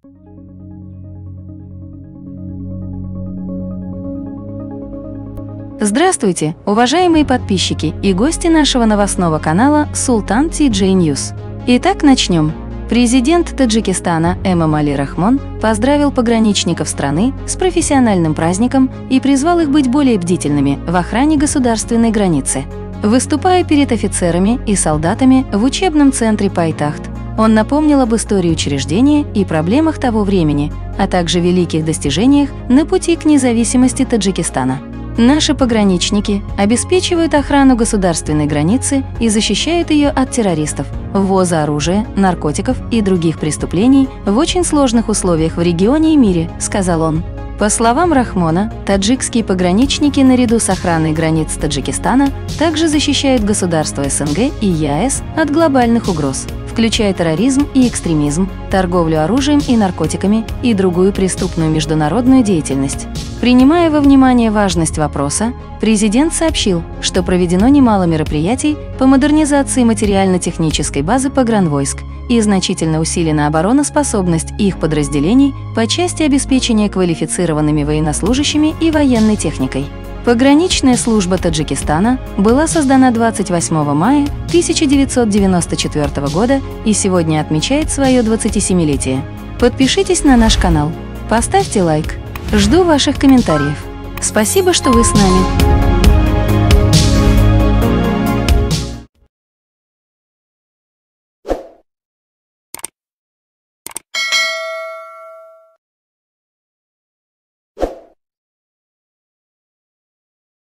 Здравствуйте, уважаемые подписчики и гости нашего новостного канала Sultan TJ News. Итак, начнем. Президент Таджикистана Эмомали Рахмон поздравил пограничников страны с профессиональным праздником и призвал их быть более бдительными в охране государственной границы. Выступая перед офицерами и солдатами в учебном центре Пайтахт, он напомнил об истории учреждения и проблемах того времени, а также великих достижениях на пути к независимости Таджикистана. Наши пограничники обеспечивают охрану государственной границы и защищают ее от террористов, ввоза оружия, наркотиков и других преступлений в очень сложных условиях в регионе и мире, сказал он. По словам Рахмона, таджикские пограничники наряду с охраной границ Таджикистана также защищают государства СНГ и ЕАЭС от глобальных угроз, включая терроризм и экстремизм, торговлю оружием и наркотиками и другую преступную международную деятельность. Принимая во внимание важность вопроса, президент сообщил, что проведено немало мероприятий по модернизации материально-технической базы погранвойск и значительно усилена обороноспособность их подразделений по части обеспечения квалифицированными военнослужащими и военной техникой. Пограничная служба Таджикистана была создана 28 мая 1994 года и сегодня отмечает свое 27-летие. Подпишитесь на наш канал, поставьте лайк. Жду ваших комментариев. Спасибо, что вы с нами.